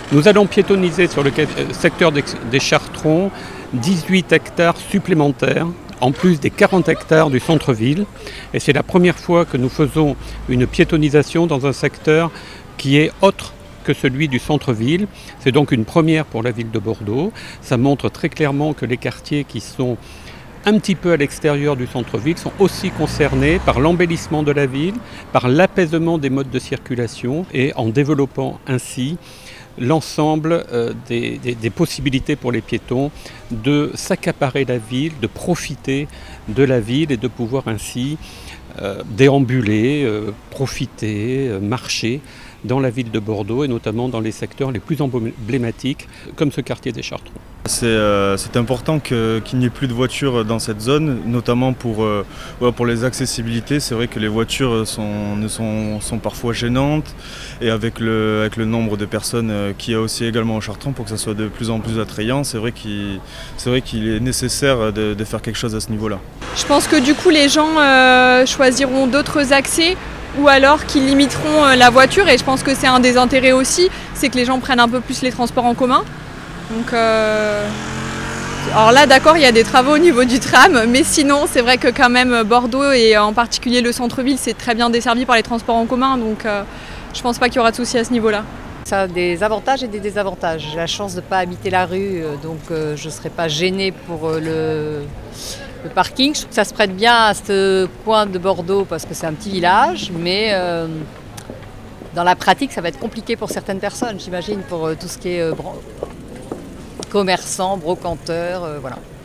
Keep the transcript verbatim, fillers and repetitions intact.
Nous allons piétonniser sur le secteur des Chartrons dix-huit hectares supplémentaires, en plus des quarante hectares du centre-ville. Et c'est la première fois que nous faisons une piétonnisation dans un secteur qui est autre que celui du centre-ville. C'est donc une première pour la ville de Bordeaux. Ça montre très clairement que les quartiers qui sont un petit peu à l'extérieur du centre-ville sont aussi concernés par l'embellissement de la ville, par l'apaisement des modes de circulation et en développant ainsi l'ensemble euh, des, des, des possibilités pour les piétons de s'accaparer la ville, de profiter de la ville et de pouvoir ainsi euh, déambuler, euh, profiter, euh, marcher dans la ville de Bordeaux et notamment dans les secteurs les plus emblématiques comme ce quartier des Chartrons. C'est euh, important que, qu'il n'y ait plus de voitures dans cette zone, notamment pour, euh, ouais, pour les accessibilités. C'est vrai que les voitures sont, sont, sont parfois gênantes et avec le, avec le nombre de personnes qu'il y a aussi également au Chartrons, pour que ça soit de plus en plus attrayant, c'est vrai qu'il c'est vrai qu'il est nécessaire de, de faire quelque chose à ce niveau-là. Je pense que du coup les gens euh, choisiront d'autres accès ou alors qu'ils limiteront la voiture, et je pense que c'est un des intérêts aussi, c'est que les gens prennent un peu plus les transports en commun. Donc, euh... alors là d'accord, il y a des travaux au niveau du tram, mais sinon c'est vrai que quand même Bordeaux et en particulier le centre-ville c'est très bien desservi par les transports en commun, donc euh, je pense pas qu'il y aura de soucis à ce niveau-là. Ça a des avantages et des désavantages. J'ai la chance de ne pas habiter la rue, donc euh, je ne serai pas gênée pour le... Le parking. Je trouve que ça se prête bien à ce coin de Bordeaux parce que c'est un petit village, mais euh, dans la pratique, ça va être compliqué pour certaines personnes, j'imagine, pour euh, tout ce qui est euh, commerçants, brocanteurs, euh, voilà.